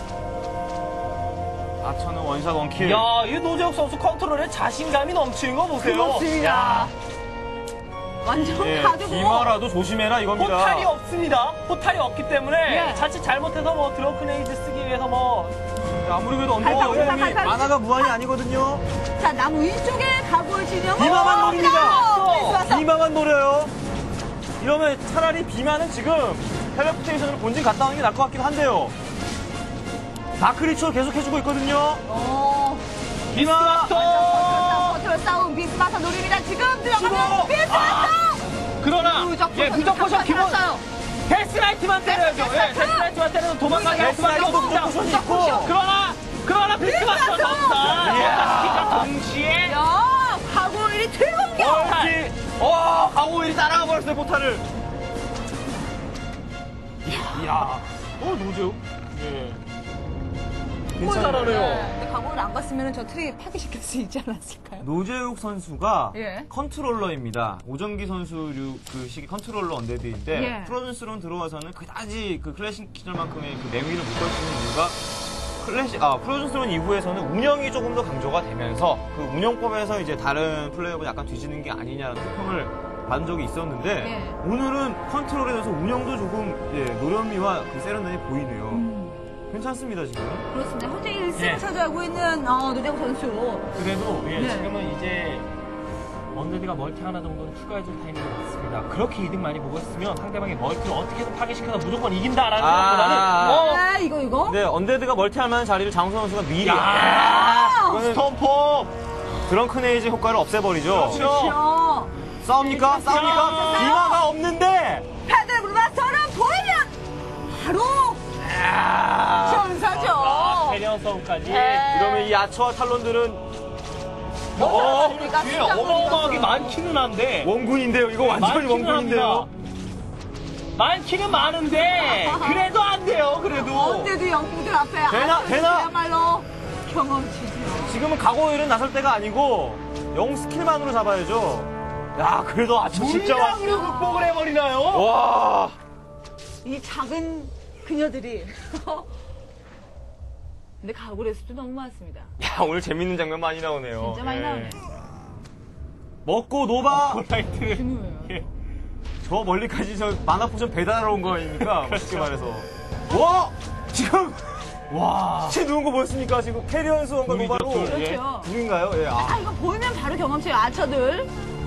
아처는 원샷 원킬. 야, 이 노재욱 선수 컨트롤에 자신감이 넘치는 거 보세요. 그렇습니다. 완전 예, 가두고. 기마라도 조심해라 이겁니다. 포탈이 없습니다. 포탈이 없기 때문에 예. 자칫 잘못해서 뭐 드러크네이드 쓰기 위해서 뭐 아무리 그래도 갈까, 언더가 갈까, 영웅이 갈까? 만화가 무한이 아니거든요. 자, 나무 위쪽에 가볼 진영. 비마만 노립니다. 비마. 비마만 노려요. 이러면 차라리 비마는 지금 텔레포테이션으로 본진 갔다 오는 게 나을 것 같긴 한데요. 다크리처 계속 해주고 있거든요. 어. 비마! 버트로 싸움 비스마터 노립니다. 지금 치고! 들어가면 비스마터. 그러나 누적 예, 누적 포션 기본 요 데스나이트만 때려야죠. 예, 데스나이트만 때려도 도망가게 할 수밖에 데스나이트도 없습니다. 무적 포션이 있고. 그러나 그러나 비스마터 전사. 이야. 동시에 야, 가고일이 대공격. 포탈. 어, 강호일이 따라가 버렸어요, 포탈을. 이야. 어, 노재욱. 예. 네, 괜찮아요. 근데 가고일 안 갔으면 저 트리 파괴시킬 수 있지 않았을까요? 노재욱 선수가 예. 컨트롤러입니다. 오정기 선수류 그 시기 컨트롤러 언데드인데 예. 프로즌스론 들어와서는 그다지 그 클래식 기절만큼의 그 내위를 못 걸 수 있는 이유가 클래식 아 프로즌스론 이후에서는 운영이 조금 더 강조가 되면서 그 운영법에서 이제 다른 플레이어보다 약간 뒤지는 게 아니냐는 호평을 받은 적이 있었는데 예. 오늘은 컨트롤에 대해서 운영도 조금 예, 노련미와 그 세련됨이 보이네요. 음. 괜찮습니다 지금. 그렇습니다. 현재 일 승을 예. 차지하고 있는 어, 노재욱 선수. 그래도 예, 네. 지금은 이제 언데드가 멀티 하나 정도는 추가해줄 타이밍이 왔습니다. 그렇게 이득 많이 보고 있으면 상대방의 멀티를 어떻게든 파괴시켜서 무조건 이긴다라는 아. 생각보다는 어, 아, 이거 이거. 네, 언데드가 멀티할 만한 자리를 장우선 선수가 미리 야, 이거는 스톰폼. 드렁크네이즈 효과를 없애버리죠. 그렇죠. 싸웁니까? 네, 싸웁니까? 싸워요. 비마가 없는데! 패들 블라스터는 보이면 바로 전사죠. 아, 대련 싸움까지. 네. 이러면 이 아처와 탈론들은 어, 뒤에 어마어마하게 많기는 한데 원군인데요. 이거 완전히 많기는 원군인데요. 합니다. 많기는 많은데 그래도 안 돼요. 그래도 언제도 영웅들 앞에 되나? 아주 되나? 그야말로 경험치죠. 지금은 각오일은 나설 때가 아니고 영 스킬만으로 잡아야죠. 야, 그래도 아처 진짜 와. 물량으로 극복을 해버리나요? 와. 이 작은 그녀들이. 근데 가구의 숫도 너무 많습니다. 야, 오늘 재밌는 장면 많이 나오네요. 진짜 많이 예. 나오네. 먹고 노바. 라이트. 중요해요. 예. 저 멀리까지 저 만화 포션 배달하러 온 거 아닙니까? 쉽게 말해서. 와! 지금 와. 시체 누운 거 보였습니까? 지금 캐리언 수원과 둘이죠, 노바로. 둘. 예. 그렇죠. 둘인가요? 예. 아. 아, 이거 보이면 바로 경험치의 아처들.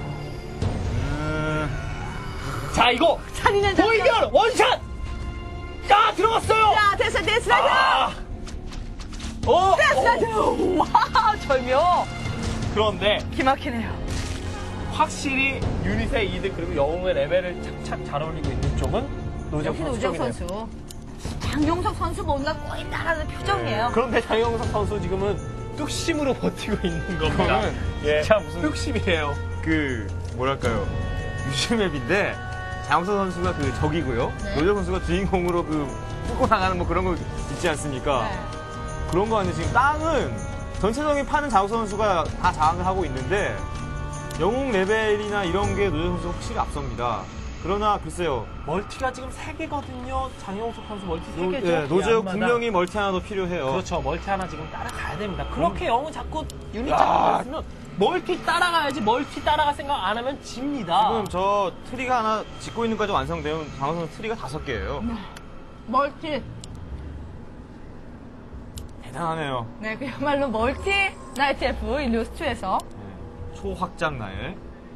음... 자, 이거 잔인한 장면. 보이면 원샷! 자, 들어갔어요! 자, 됐어, 됐어, 아. 어! 됐어. 와, 절묘. 그런데 기막히네요. 확실히 유닛의 이득 그리고 영웅의 레벨을 착착 잘 올리고 있는 쪽은 노재욱 역시 노재욱 선수. 선수. 장용석 선수 뭔가 꼬인다라는 표정이에요. 그런데 장영석 선수 지금은 뚝심으로 버티고 있는 겁니다. 그거는 예, 진짜 무슨- 뚝심이에요. 그 뭐랄까요 유즈맵인데 장영석 선수가 그 적이고요. 네. 노재욱 선수가 주인공으로 그 뚫고 나가는 뭐 그런 거 있지 않습니까? 네. 그런 거 아니에요. 지금 땅은 전체적인 판은 장영석 선수가 다 장악을 하고 있는데 영웅 레벨이나 이런 게 노재욱 선수가 확실히 앞섭니다. 그러나 글쎄요. 멀티가 지금 세 개거든요. 장영석 선수 멀티 세 노, 개죠. 예, 노재욱 양마다. 분명히 멀티 하나 더 필요해요. 그렇죠. 멀티 하나 지금 따라가야 됩니다. 그렇게 영웅 자꾸 유닛 야. 잡고 있으면 멀티 따라가야지 멀티 따라갈 생각 안 하면 집니다. 지금 저 트리가 하나 짓고 있는 까지 완성되면 장영석 선수 트리가 다섯 개예요. 멀티. 대단하네요. 네, 그야말로 멀티 나이트 F 일리오스투에서. 네, 초확장 나일.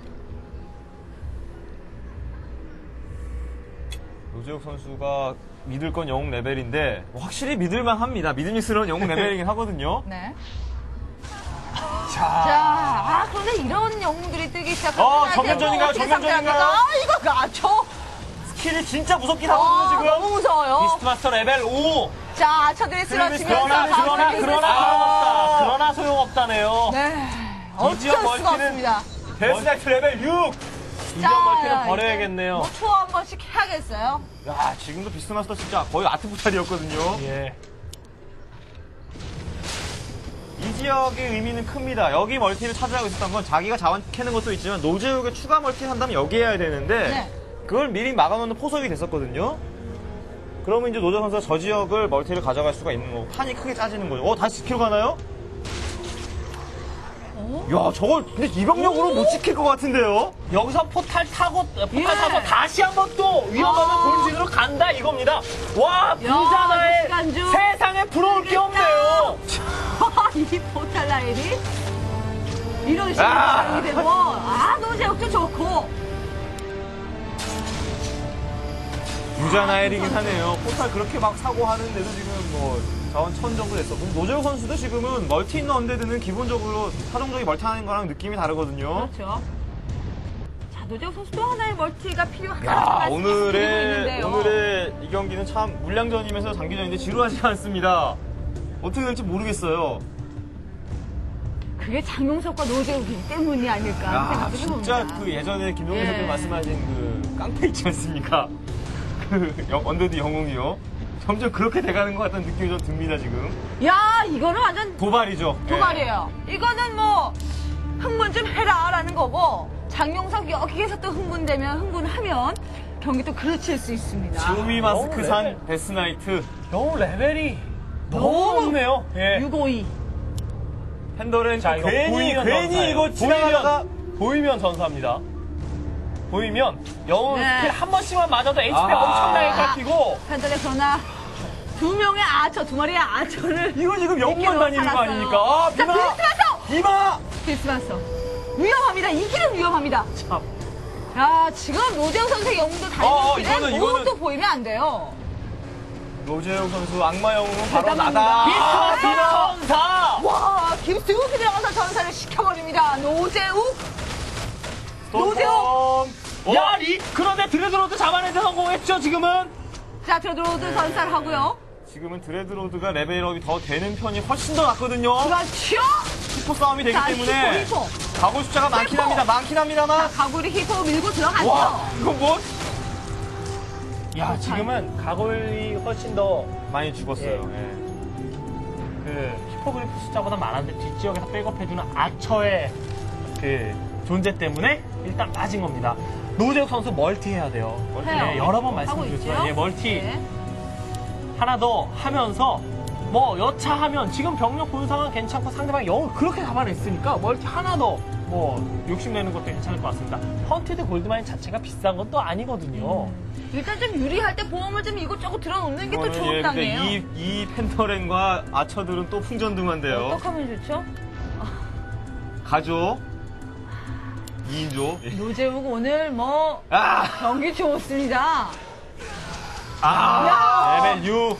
노재욱 선수가 믿을 건 영웅 레벨인데 확실히 믿을만 합니다. 믿음직스러운 영웅 레벨이긴 하거든요. 네. 자, 자, 아, 그런데 이런 영웅들이 뜨기 시작하면. 어, 정면전인가요? 정면전인가요? 아, 이거 가죠. 스킬이 진짜 무섭긴 어, 하거든요, 지금. 너무 무서워요. 비스트마스터 레벨 오. 자, 아처들이 쓰러지면서. 그러나 그러나 가운데 그러나 있어서. 소용없다. 그러나 소용없다네요. 네. 어쩔 이지역 수가 멀티는 없습니다. 데스나이트 레벨 육! 이전 멀티는 이제 버려야겠네요. 뭐 투어 한 번씩 해야겠어요. 야, 지금도 비스트마스터 진짜 거의 아트부탈이었거든요. 예. 이 지역의 의미는 큽니다. 여기 멀티를 차지하고 있었던 건 자기가 자원 캐는 것도 있지만 노재욱의 추가 멀티를 한다면 여기 해야 되는데 네. 그걸 미리 막아놓는 포석이 됐었거든요. 그러면 이제 노재 선수가 저 지역을 멀티를 가져갈 수가 있는 거고 판이 크게 짜지는 거죠. 어, 다시 지키러 가나요? 어? 야, 저걸 근데 이병력으로 못 지킬 것 같은데요? 여기서 포탈 타고 포탈 예. 타고 다시 한번 또 위험하면 아. 본진으로 간다 이겁니다. 와, 이거 부자나의 시간주. 세상에 부러울 게 없네요. 이 포탈 라인이 이런 식으로 아. 사용이 되고, 아, 노재욱도 좋고. 유자나엘이긴 하네요. 포탈 그렇게 막 사고 하는데도 지금 뭐 자원 천 정도 됐어. 노재욱 선수도 지금은 멀티 있는 언데드는 기본적으로 사정적이 멀티하는 거랑 느낌이 다르거든요. 그렇죠. 자, 노재욱 선수도 하나의 멀티가 필요하다. 야, 오늘의 오늘의 이 경기는 참 물량전이면서 장기전인데 지루하지 않습니다. 어떻게 될지 모르겠어요. 그게 장용석과 노재욱이기 때문이 아닐까 야, 생각을 진짜 해봅니다. 그 예전에 김동현 예. 선수 말씀하신 그 깡패 있지 않습니까? 그 영- 언데드 영웅이요. 점점 그렇게 돼가는 것 같다는 느낌이 좀 듭니다, 지금. 야, 이거는 완전 도발이죠. 예. 도발이에요. 이거는 뭐 흥분 좀 해라라는 거고, 장용석 여기에서 또 흥분되면 흥분하면 경기 또 그르칠 수 있습니다. 조미 너무 마스크산 레벨. 데스나이트 영웅 레벨이 너무 너무 높네요. 예. 육오이. 팬더렌 자, 이거 괜히 보이면 괜히 전사예요. 이거 지나가다가 보이면, 보이면 전사입니다. 보이면 영웅 네. 스킬 한 번씩만 맞아도 에이치피 아. 엄청나게 깎이고 팬들의 그러나 두 명의 아처, 두 마리의 아처를 이거 지금 영만 다니는 거 살았어요. 아닙니까? 아, 자, 비마! 비스마서! 비마! 비스마서. 위험합니다. 이 길은 위험합니다. 참. 야, 지금 노재욱 선수의 영웅도 어, 달리는 이거는, 길에 이거는- 무엇도 보이면 안 돼요. 노재욱 선수 악마 영웅은 바로 대단합니다. 나다. 비스마스 전사! 와, 김수욱이 들어가서 전사를 시켜버립니다. 노재욱. 노재욱. 스톰. 야, 리, 그런데 드레드로드 잡아내서 성공했죠, 지금은? 자, 드로드 전사를 하고요. 지금은 드레드로드가 레벨업이 더 되는 편이 훨씬 더 낫거든요. 그렇죠. 히포 싸움이 되기 자, 때문에 히포, 히포. 가고 숫자가 많긴 히포. 합니다. 많긴 합니다만. 가구리 히포 밀고 들어갔죠. 와, 이건 뭐? 야, 지금은 가골이 훨씬 더 많이 죽었어요. 예. 예. 그 히포그리프 숫자보다 많았는데 뒷지역에서 백업해주는 아처의 그 존재 때문에 일단 빠진 겁니다. 노재욱 선수 멀티 해야 돼요. 멀티 해요. 네, 여러 번 하고 말씀드렸지만 있죠. 예, 멀티 네. 하나 더 하면서 뭐 여차하면 지금 병력 본 상황 괜찮고 상대방이 영을 그렇게 잡아냈으니까 멀티 하나 더 뭐 욕심내는 것도 괜찮을 것 같습니다. 헌티드 골드마인 자체가 비싼 건 또 아니거든요. 일단 좀 유리할 때 보험을 좀 이것저것 들어놓는 게 또 이거는 좋은 예, 근데 땅이에요. 이, 이 펜터렌과 아처들은 또 풍전등한데요. 어떻게 하면 좋죠? 가죠. 이인조. 노재욱 오늘 뭐 아! 경기 좋습니다. 아! 레벨 육.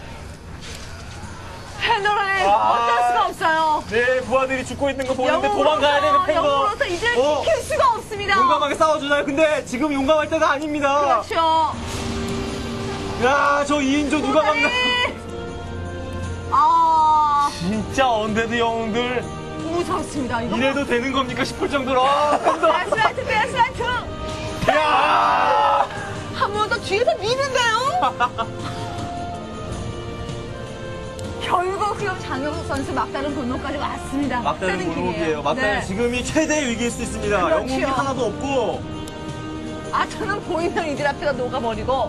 펜더렌 와. 어쩔 수가 없어요. 네, 부하들이 죽고 있는 거 보는데 영웅으로서- 도망가야 되는 펜더. 영웅으로서 이제 어. 지킬 수가 없습니다. 용감하게 싸워주나요? 근데 지금 용감할 때가 아닙니다. 그렇죠. 야, 저 이인조 누가 막나? 아, 진짜 언데드 영웅들 무섭습니다. 이거. 이래도 되는 겁니까 싶을 정도로. 아, 펜더. 베스라이트, 베스라이트. 야! 한 번 더 뒤에서 미는데요? 결국 그럼 장영석 선수 막다른 골목까지 왔습니다. 막다른 골목이에요. 길이에요. 막다른 네. 지금이 최대의 위기일 수 있습니다. 그렇죠. 영웅이 하나도 없고. 아, 저는 보이면 이들 앞에가 녹아버리고.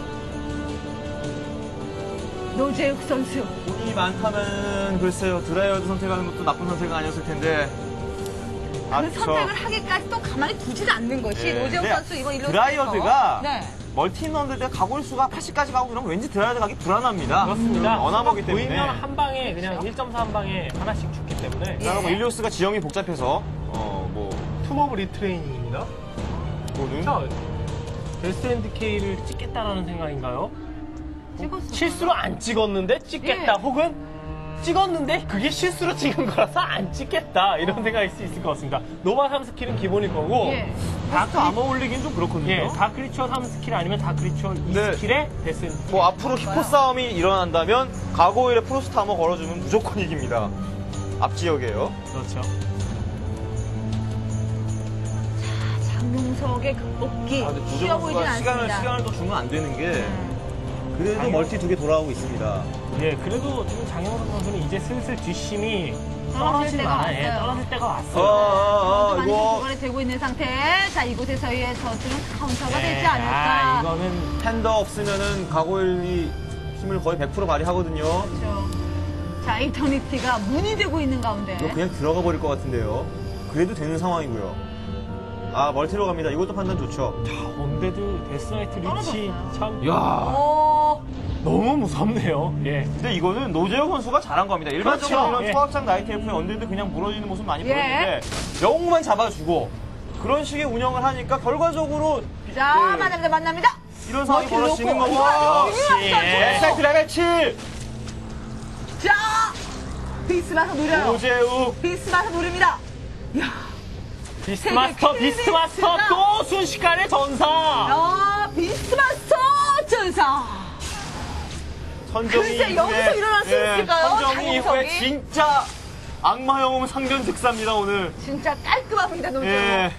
노재욱 선수. 돈이 많다면 글쎄요 드라이어드 선택하는 것도 나쁜 선택은 아니었을 텐데. 아, 그 저 선택을 하기까지 또 가만히 두진 않는 것이 네. 노재욱 근데 선수 이번 일로 드라이어드가 네. 멀티인원들 가골 수가 팔십까지 가고 그러면 왠지 드라이어드 가기 불안합니다. 그렇습니다. 어나머기 때문에. 보이면 한 방에 그냥 그렇죠. 일 점 사 한 방에 하나씩 죽기 때문에 그다음에 뭐 일리오스가 지형이 복잡해서 어뭐 투모브 리트레이닝입니다. 그거는 자, 데스앤드 K를 찍겠다라는 생각인가요? 찍었어. 실수로 안 찍었는데 찍겠다. 예. 혹은 찍었는데 그게 실수로 찍은 거라서 안 찍겠다. 이런 생각일 수 있을 것 같습니다. 노바 삼 스킬은 기본일 거고 예. 다크 아머 올리긴 좀 그렇거든요. 예, 다크 리추얼 삼 스킬 아니면 다크 리추얼 이 네. 스킬에 데스앤드 K. 뭐 앞으로 히포 싸움이 일어난다면 가고일에 프로스트 아머 걸어주면 무조건 이깁니다. 앞 지역이에요. 그렇죠. 장용석의 극복기 아, 근데 쉬워 조정 보이진 선수가 시간을 않습니다. 시간을 또 주면 안 되는 게 그래도 아니요. 멀티 두 개 돌아오고 있습니다. 예, 그래도 지금 장영석 선수는 이제 슬슬 뒷심이 떨어질 떨어질 때가 만한, 예, 왔어요. 떨어질 때가 아, 왔어요. 아, 아, 많이 이거 고갈이 되고 있는 상태. 자, 이곳에서의 저들은 카운터가 예, 되지 아, 않을까. 이거는 텐더 없으면은 가고일이 힘을 거의 백 퍼센트 발휘하거든요. 그렇죠. 자, 이터니티가 문이 되고 있는 가운데. 이거 그냥 들어가 버릴 것 같은데요. 그래도 되는 상황이고요. 아, 멀티로 갑니다. 이것도 판단 좋죠. 언데드 데스나이트 리치 떨어졌어요. 참 야, 오, 너무 무섭네요. 예. 근데 이거는 노재혁 선수가 잘한 겁니다. 일반적으로 그렇죠. 이런 예. 소확장 나이트 엘프의 언데드 그냥 무너지는 모습 많이 예. 보였는데 영웅만 잡아주고 그런 식의 운영을 하니까 결과적으로 자, 예, 만납니다, 만납니다. 이런 상황이 멀티를 벌어지는 놓고. 거고. 역시, 예. 엑사이트 레벨 칠 자, 비스마서 노려요. 노재욱. 비스마서 노립니다. 비스마스터, 세계 비스마스터 클리닉스가- 또 순식간에 전사. 아, 비스마서 전사. 선정이 글쎄, 여기서 일어날 수 있을까요? 선정이 이후에 장윤석이? 진짜 악마 영웅 상변 즉사입니다 오늘. 진짜 깔끔합니다, 노재욱. 예.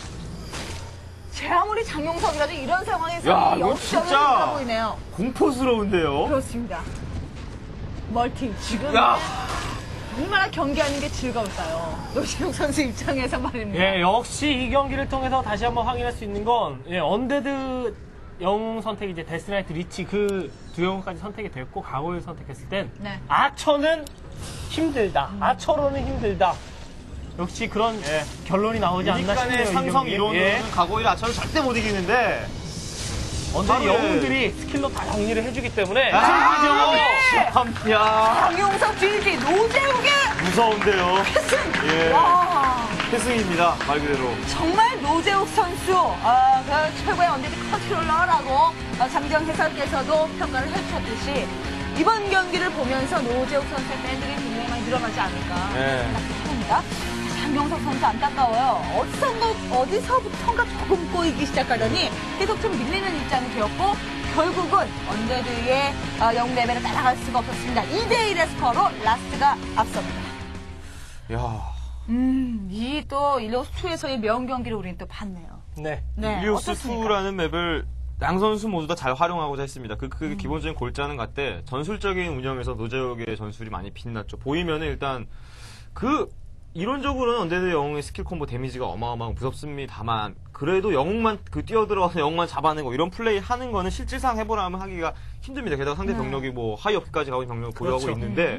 제 아무리 장용석이라도 이런 상황에서 야, 이 이거 역전을 진짜- 하고 있네요. 공포스러운데요. 그렇습니다. 멀티 지금 야. 얼마나 경기하는 게 즐거울까요? 노시욱 선수 입장에서 말입니다. 예, 역시 이 경기를 통해서 다시 한번 확인할 수 있는 건, 예, 언데드 영웅 선택이 이제 데스나이트 리치 그 두 영웅까지 선택이 됐고, 가고를 선택했을 땐, 네. 아처는 힘들다. 아처로는 힘들다. 역시 그런 예. 결론이 나오지 않나 싶네요. 유니간의 이 상성 경기에. 이론으로는 예. 가고일 아처를 절대 못 이기는데 언데드 바로 영웅들이 스킬로 다 정리를 해주기 때문에. 아, 네. 참, 야, 장용석 지지 노재욱의 무서운데요. 패승! 예. 와, 패승입니다 말 그대로. 정말 노재욱 선수 아, 그 최고의 언데드 컨트롤러라고 어, 장정 해설께서도 평가를 해주셨듯이 이번 경기를 보면서 노재욱 선수의 팬들이 굉장히 많이 늘어나지 않을까 예. 생각합니다. 장명석 선수 안타까워요. 어디선가, 어디서부턴가 조금 꼬이기 시작하더니 계속 좀 밀리는 입장이 되었고 결국은 언데드의 어, 영 레벨을 따라갈 수가 없었습니다. 이 대 일의 스코어로 라스트가 앞섭니다. 야, 음, 이 또 일리오스이에서의 명경기를 우리는 또 봤네요. 네. 네, 일리오스 어떻습니까? 이라는 맵을 양 선수 모두 다 잘 활용하고자 했습니다. 그, 그 기본적인 골자는 같대 전술적인 운영에서 노재욱의 전술이 많이 빛났죠. 보이면은 일단 그 이론적으로는 언데드 영웅의 스킬 콤보 데미지가 어마어마하고 무섭습니다만 그래도 영웅만 그 뛰어들어가서 영웅만 잡아내고 이런 플레이 하는 거는 실질상 해보라면 하기가 힘듭니다. 게다가 상대 병력이 뭐 하이업까지 가고 있는 병력을 보유하고 그렇죠. 있는데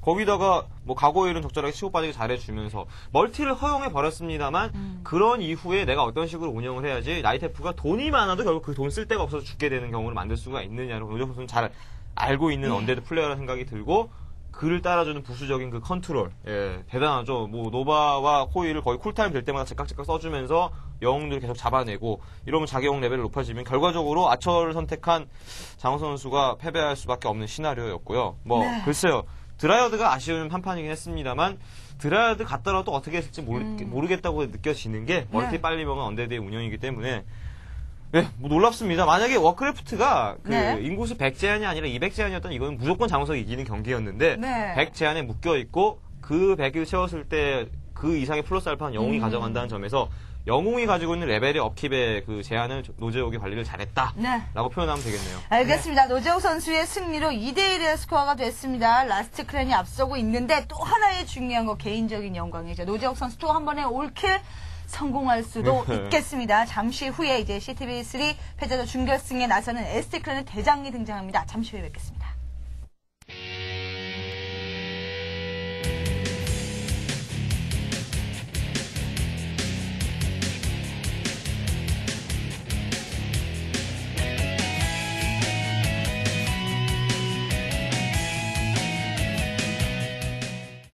거기다가 뭐 가고일은 적절하게 치고 빠지게 잘해주면서 멀티를 허용해 버렸습니다만 음. 그런 이후에 내가 어떤 식으로 운영을 해야지 나이테프가 돈이 많아도 결국 그 돈 쓸 데가 없어서 죽게 되는 경우를 만들 수가 있느냐를 노재욱 선수는 잘 알고 있는 네. 언데드 플레이어라는 생각이 들고 그를 따라주는 부수적인 그 컨트롤, 예, 대단하죠. 뭐 노바와 코일을 거의 쿨타임 될 때마다 제깍제깍 써주면서 영웅들을 계속 잡아내고 이러면 자기 영웅 레벨이 높아지면 결과적으로 아처를 선택한 장호선 선수가 패배할 수밖에 없는 시나리오였고요. 뭐 네. 글쎄요, 드라이어드가 아쉬운 한판이긴 했습니다만 드라이어드 갔더라도 어떻게 했을지 모르, 음. 모르겠다고 느껴지는 게 멀티 네. 빨리 먹은 언데드의 운영이기 때문에. 네, 뭐 놀랍습니다. 만약에 워크래프트가 그 네. 인구수 백 제한이 아니라 이백 제한이었던 이건 무조건 장호석이 이기는 경기였는데 네. 백 제한에 묶여 있고 그 백을 채웠을 때 그 이상의 플러스 알파는 영웅이 음. 가져간다는 점에서 영웅이 가지고 있는 레벨의 업킵의 그 제한을 노재욱이 관리를 잘했다라고 네. 표현하면 되겠네요. 알겠습니다. 노재욱 선수의 승리로 이 대 일의 스코어가 됐습니다. 라스트 클랜이 앞서고 있는데 또 하나의 중요한 거 개인적인 영광이죠. 노재욱 선수 또 한 번의 올킬 성공할 수도 네. 있겠습니다. 잠시 후에 이제 씨티비 쓰리 패자조 준결승에 나서는 에스티 클랜의 대장이 등장합니다. 잠시 후에 뵙겠습니다.